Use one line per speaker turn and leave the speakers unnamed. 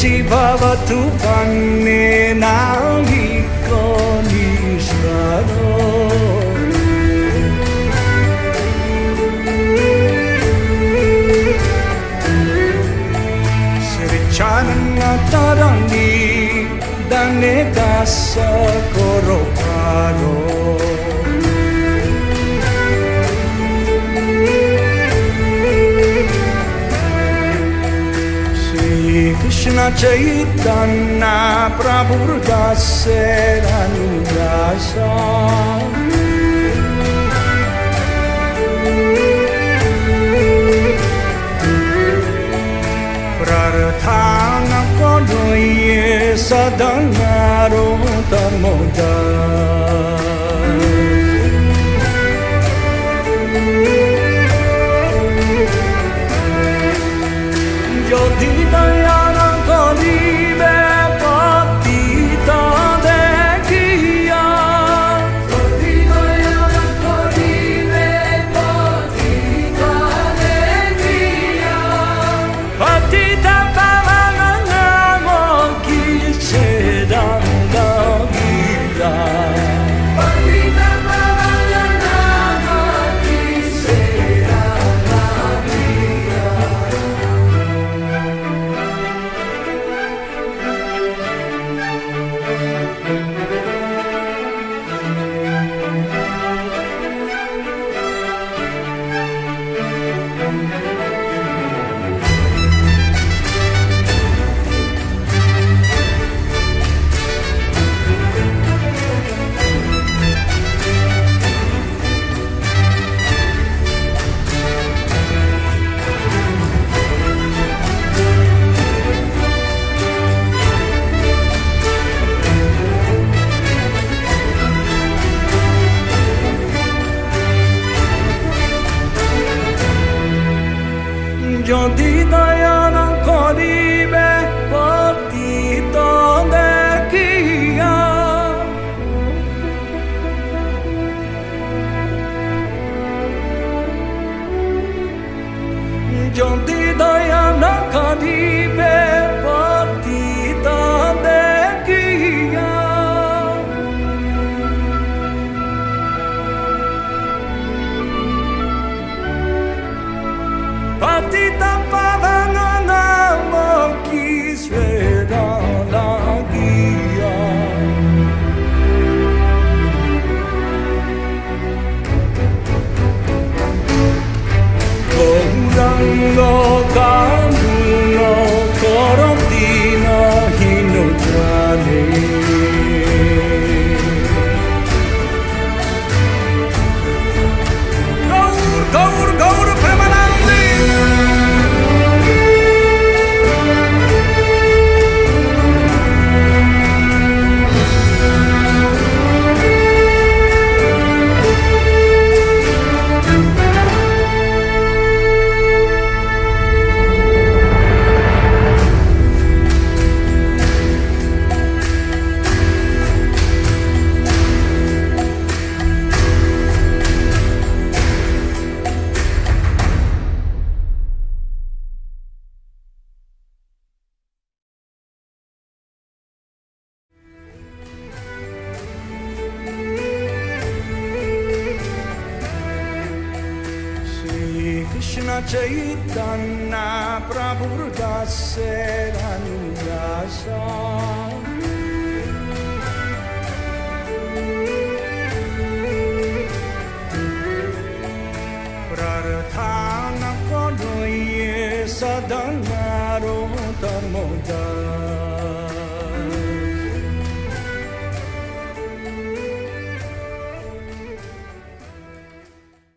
Bhavatu Vanne Naviko Nishvaro Sri Chanana Tarangi Dane Dasa Koroparo Krishna Chaitanya Prabhu Dasera Nudasa Prarthana Kodoye Sadanaro Tamoda Jodi Dayana Kalibe Patita Dekhiya Jodi Dayana Kalibe Patita Dekhiya Patita Pavana Namo Kishedan Dagira Patita Pavana Namo Kishedan Dagira Jodi Dayana Karibe Patita Dekhiya Jodi Dayana Karibe Patita Dekhiya Patita Pavana Namo Kisveda Lagiya Gauranga Kamuno Korodina Hinujane Gaur Premanandi Krishna Chaitanya Prabhu Dasera Nudasa Prarthana Kodoye Sadanaro Tamoda